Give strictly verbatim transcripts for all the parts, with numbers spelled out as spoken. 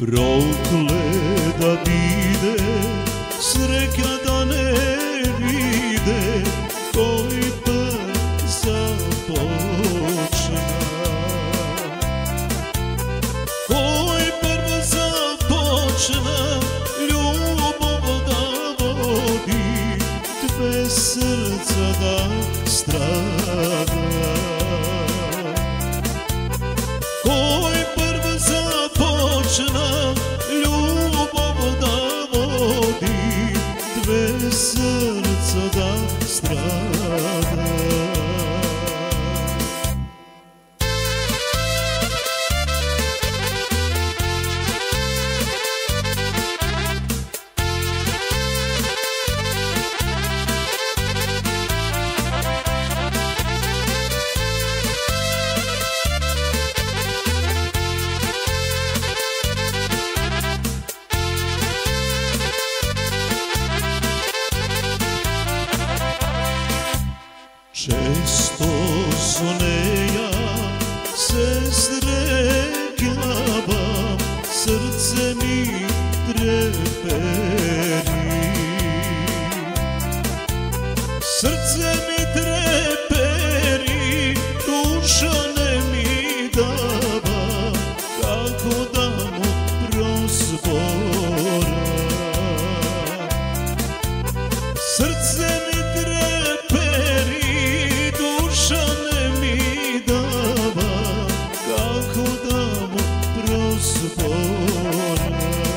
Prokleda bide, sreća da ne vide, koji prv započna. Koji prv započna, ljubav da vodi, dve srca da strada. Koji prv započna, ljubav da vodi, dve srca da strada. Često zoneja se srećavam, srce mi treperi. Srce mi treperi, duša ne mi dava, kako da mu prozbora. Srce mi treperi, duša ne mi dava, kako da mu prozbora.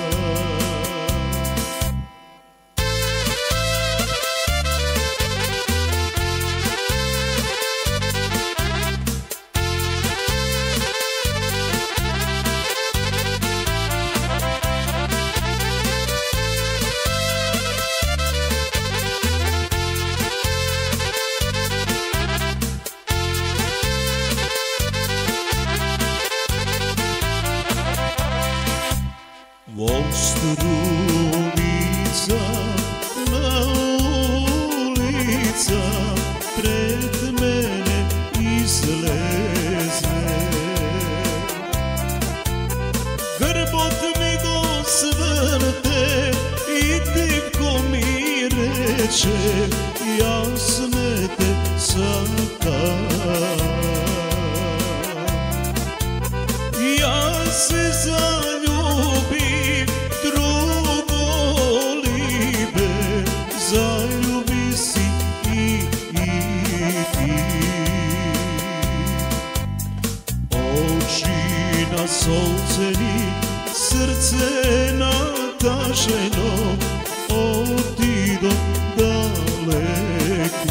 Vostrumica na ulica pred mene izleze. Grbot mi go svrte i divko mi reče, jasne te sakam. Ja se zaljubim, drugo libe, zaljubi si i, i ti. Oči na solceni, srce nataženo, otido daleko.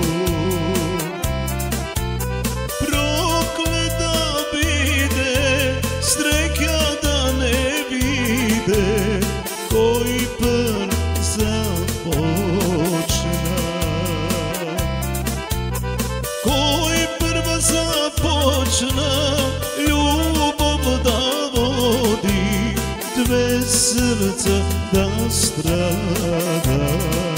Prokleta bide, sreća da ne vide, koji prv započna. Koji prv započna, ljubav da vodi, dve srca da strada.